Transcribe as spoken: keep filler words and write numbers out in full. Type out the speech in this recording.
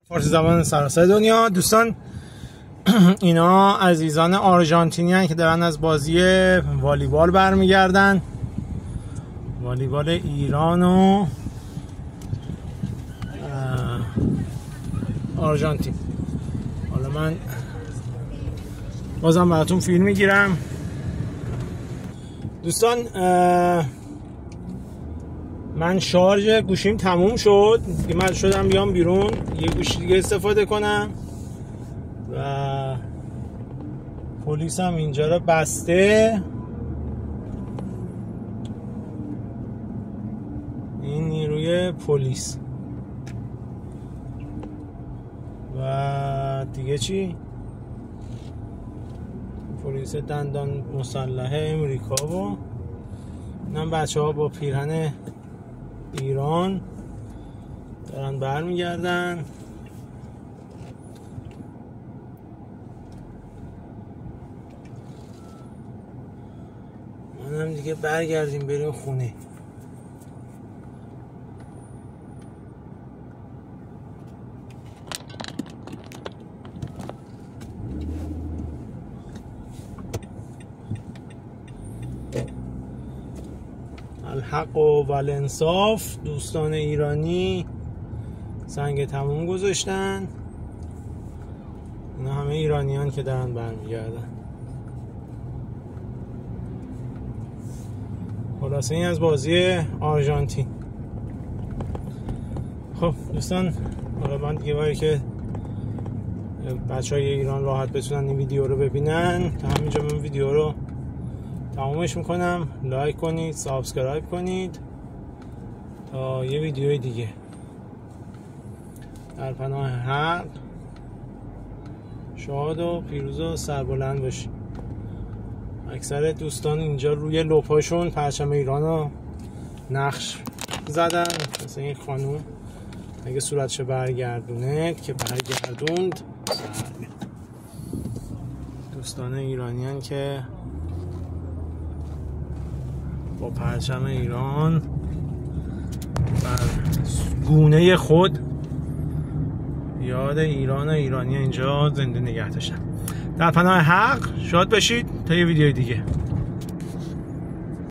فارسی زبان سراسر دنیا. دوستان اینا عزیزان آرژانتینی هستند که دارن از بازی والیبال برمیگردن، والیبال ایران و آرژانتین. حالا من بازم براتون فیلم میگیرم. دوستان من شارژ گوشیم تموم شد دیگه، من شدم بیام بیرون یه گوشی دیگه استفاده کنم و پلیس هم اینجا رو بسته. این نیروی پلیس و دیگه چی؟ پلیس دندان مسلح امریکا و اینم بچه ها با پیرهن ایران دارن برمیگردن. منم دیگه برگردیم بریم خونه. الحق و الانصاف. دوستان ایرانی سنگ تموم گذاشتن. اینا همه ایرانیان که دارن برمیگردن. خلاصه این از بازی آرژانتین. خب دوستان، حالا من دیگه باید که بچه های ایران راحت بتونن این ویدیو رو ببینن، تا همینجا من ویدیو رو تمامش میکنم. لایک کنید، سابسکرایب کنید تا یه ویدیوی دیگه. در پناه حق شاد و پیروز و سربلند باشید. اکثر دوستان اینجا روی لپاشون پرچم ایران رو نقش زدن، مثلا این خانوم اگه صورتشو برگردونه که برگردوند. دوستان ایرانیان که با پرچم ایران بر گونه خود یاد ایران و ایرانی اینجا زنده نگه داشتن. در پناه حق شاد باشید تا یه ویدیو دیگه.